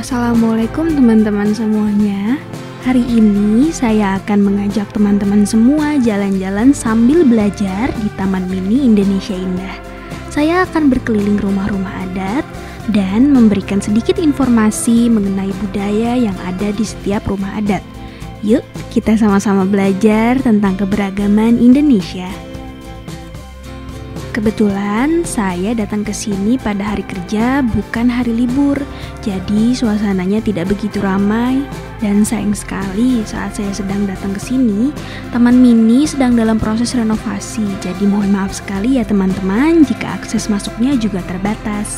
Assalamualaikum teman-teman semuanya. Hari ini saya akan mengajak teman-teman semua jalan-jalan sambil belajar di Taman Mini Indonesia Indah. Saya akan berkeliling rumah-rumah adat dan memberikan sedikit informasi mengenai budaya yang ada di setiap rumah adat. Yuk, kita sama-sama belajar tentang keberagaman Indonesia. Kebetulan saya datang ke sini pada hari kerja, bukan hari libur. Jadi suasananya tidak begitu ramai. Dan sayang sekali saat saya sedang datang ke sini, Taman Mini sedang dalam proses renovasi. Jadi mohon maaf sekali ya teman-teman jika akses masuknya juga terbatas.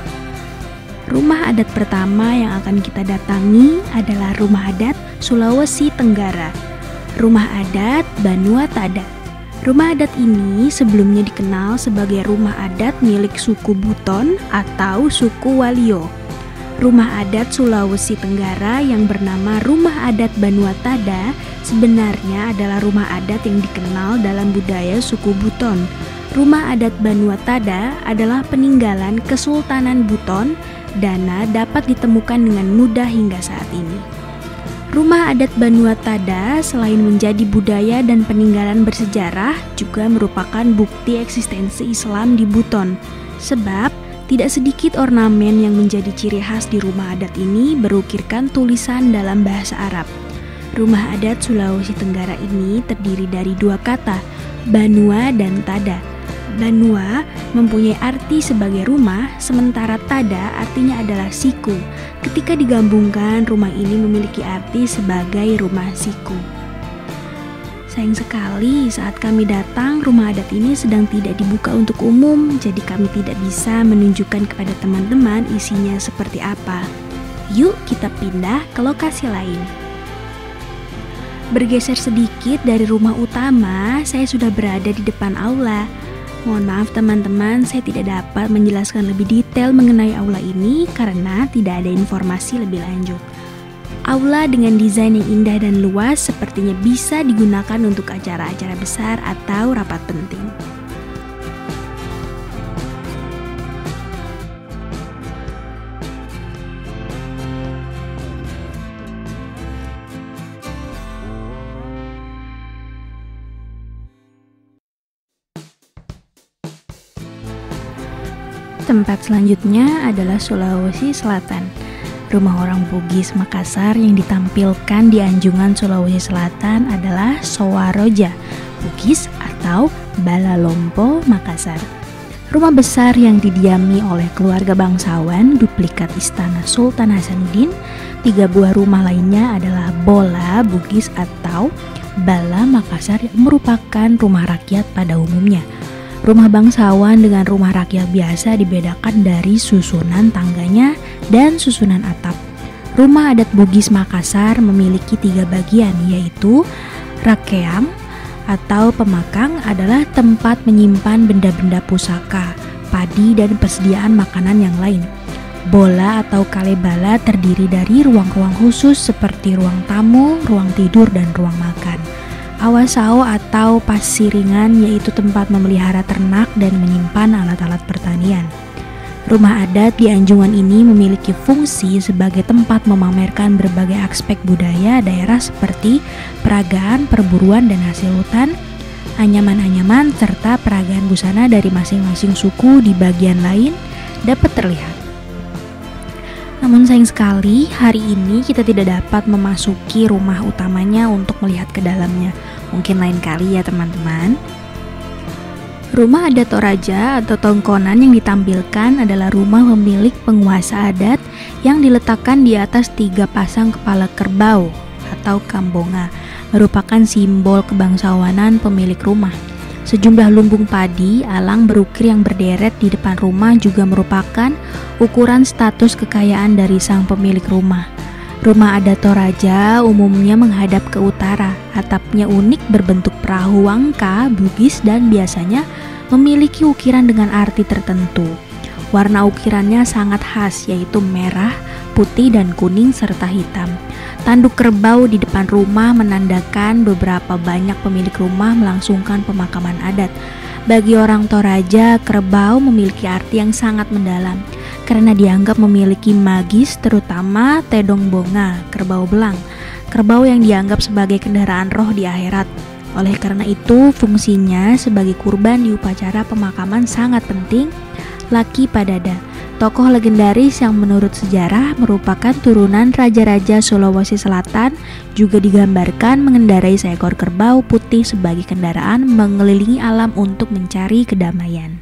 Rumah adat pertama yang akan kita datangi adalah Rumah Adat Sulawesi Tenggara. Rumah Adat Banua Tada. Rumah adat ini sebelumnya dikenal sebagai rumah adat milik suku Buton atau suku Walio. Rumah adat Sulawesi Tenggara yang bernama Rumah Adat Banua Tada sebenarnya adalah rumah adat yang dikenal dalam budaya suku Buton. Rumah adat Banua Tada adalah peninggalan Kesultanan Buton dan dapat ditemukan dengan mudah hingga saat ini. Rumah adat Banua Tada selain menjadi budaya dan peninggalan bersejarah juga merupakan bukti eksistensi Islam di Buton. Sebab tidak sedikit ornamen yang menjadi ciri khas di rumah adat ini berukirkan tulisan dalam bahasa Arab. Rumah adat Sulawesi Tenggara ini terdiri dari dua kata, Banua dan Tada. Banua mempunyai arti sebagai rumah, sementara Tada artinya adalah siku. Ketika digabungkan, rumah ini memiliki arti sebagai rumah siku. Sayang sekali saat kami datang, rumah adat ini sedang tidak dibuka untuk umum, jadi kami tidak bisa menunjukkan kepada teman-teman isinya seperti apa. Yuk kita pindah ke lokasi lain. Bergeser sedikit dari rumah utama, saya sudah berada di depan aula. Mohon maaf teman-teman, saya tidak dapat menjelaskan lebih detail mengenai aula ini karena tidak ada informasi lebih lanjut. Aula dengan desain yang indah dan luas sepertinya bisa digunakan untuk acara-acara besar atau rapat penting. Tempat selanjutnya adalah Sulawesi Selatan. Rumah orang Bugis Makassar yang ditampilkan di Anjungan Sulawesi Selatan adalah Sowaroja Bugis atau Balalompo Makassar. Rumah besar yang didiami oleh keluarga bangsawan, duplikat istana Sultan Hasanuddin. 3 buah rumah lainnya adalah Bola Bugis atau Bala Makassar yang merupakan rumah rakyat pada umumnya. Rumah bangsawan dengan rumah rakyat biasa dibedakan dari susunan tangganya dan susunan atap. Rumah adat Bugis Makassar memiliki 3 bagian, yaitu rakeang atau pemakang adalah tempat menyimpan benda-benda pusaka, padi dan persediaan makanan yang lain. Bola atau kalebala terdiri dari ruang-ruang khusus seperti ruang tamu, ruang tidur, dan ruang makan. Awasao atau pasiringan yaitu tempat memelihara ternak dan menyimpan alat-alat pertanian. Rumah adat di Anjungan ini memiliki fungsi sebagai tempat memamerkan berbagai aspek budaya daerah seperti peragaan, perburuan, dan hasil hutan, anyaman-anyaman, serta peragaan busana dari masing-masing suku di bagian lain dapat terlihat. Namun sayang sekali, hari ini kita tidak dapat memasuki rumah utamanya untuk melihat ke dalamnya. Mungkin lain kali ya teman-teman. Rumah adat Toraja atau tongkonan yang ditampilkan adalah rumah pemilik penguasa adat yang diletakkan di atas 3 pasang kepala kerbau atau kambonga, merupakan simbol kebangsawanan pemilik rumah. Sejumlah lumbung padi, alang berukir yang berderet di depan rumah juga merupakan ukuran status kekayaan dari sang pemilik rumah. Rumah adat Toraja umumnya menghadap ke utara, atapnya unik berbentuk perahu wangka Bugis dan biasanya memiliki ukiran dengan arti tertentu. Warna ukirannya sangat khas yaitu merah, putih, dan kuning serta hitam. Tanduk kerbau di depan rumah menandakan beberapa banyak pemilik rumah melangsungkan pemakaman adat. Bagi orang Toraja, kerbau memiliki arti yang sangat mendalam. karena dianggap memiliki magis, terutama Tedong Bonga, kerbau belang, kerbau yang dianggap sebagai kendaraan roh di akhirat. Oleh karena itu, fungsinya sebagai kurban di upacara pemakaman sangat penting. Laki Padada, tokoh legendaris yang menurut sejarah merupakan turunan raja-raja Sulawesi Selatan, juga digambarkan mengendarai seekor kerbau putih sebagai kendaraan mengelilingi alam untuk mencari kedamaian.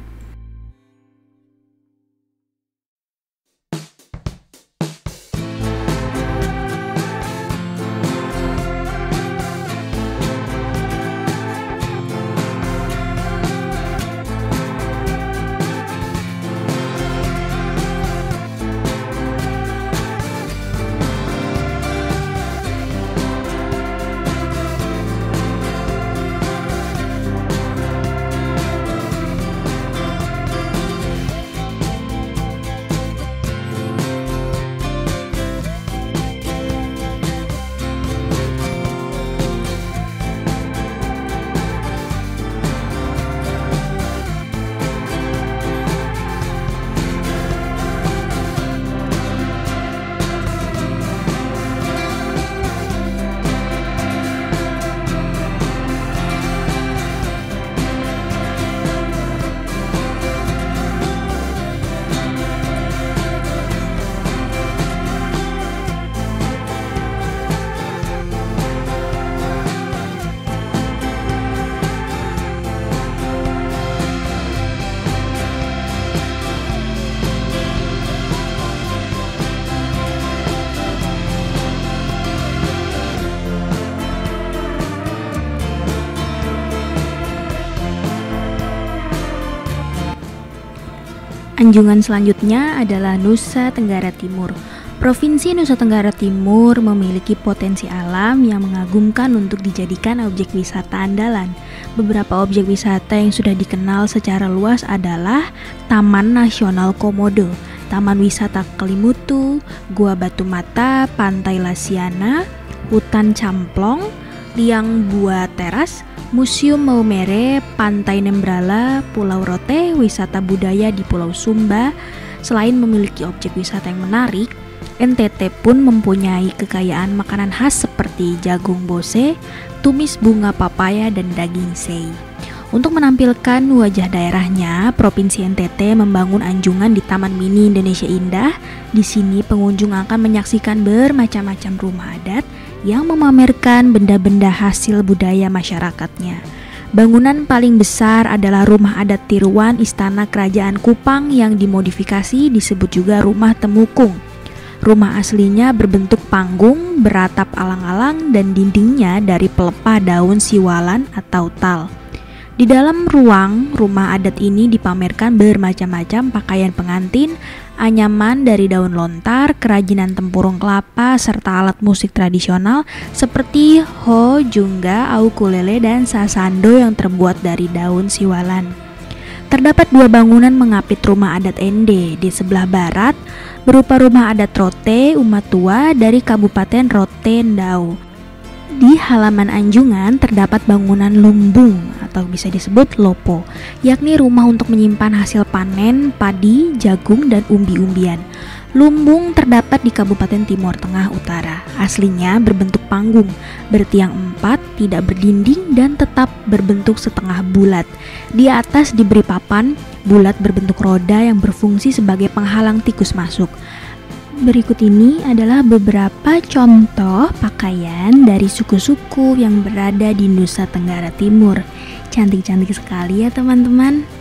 Anjungan selanjutnya adalah Nusa Tenggara Timur. Provinsi Nusa Tenggara Timur memiliki potensi alam yang mengagumkan untuk dijadikan objek wisata andalan. Beberapa objek wisata yang sudah dikenal secara luas adalah Taman Nasional Komodo, Taman Wisata Kelimutu, Gua Batu Mata, Pantai Lasiana, Hutan Camplong, Liang Bua Teras, Museum Maumere, Pantai Nembrala, Pulau Rote, wisata budaya di Pulau Sumba. Selain memiliki objek wisata yang menarik, NTT pun mempunyai kekayaan makanan khas seperti jagung bose, tumis bunga papaya, dan daging sei. Untuk menampilkan wajah daerahnya, Provinsi NTT membangun anjungan di Taman Mini Indonesia Indah. Di sini pengunjung akan menyaksikan bermacam-macam rumah adat yang memamerkan benda-benda hasil budaya masyarakatnya. Bangunan paling besar adalah Rumah Adat Tiruan Istana Kerajaan Kupang yang dimodifikasi disebut juga Rumah Temukung. Rumah aslinya berbentuk panggung, beratap alang-alang, dan dindingnya dari pelepah daun siwalan atau tal. Di dalam ruang rumah adat ini dipamerkan bermacam-macam pakaian pengantin, anyaman dari daun lontar, kerajinan tempurung kelapa, serta alat musik tradisional seperti ho, jungga, ukulele, dan sasando yang terbuat dari daun siwalan. Terdapat dua bangunan mengapit rumah adat Ende. Di sebelah barat berupa rumah adat Rote Umat Tua dari Kabupaten Rote Ndau. Di halaman anjungan terdapat bangunan lumbung atau bisa disebut lopo, yakni rumah untuk menyimpan hasil panen, padi, jagung, dan umbi-umbian. Lumbung terdapat di Kabupaten Timur Tengah Utara. Aslinya berbentuk panggung, bertiang 4, tidak berdinding, dan tetap berbentuk setengah bulat. Di atas diberi papan bulat berbentuk roda yang berfungsi sebagai penghalang tikus masuk. Berikut ini adalah beberapa contoh pakaian dari suku-suku yang berada di Nusa Tenggara Timur. Cantik-cantik sekali ya teman-teman.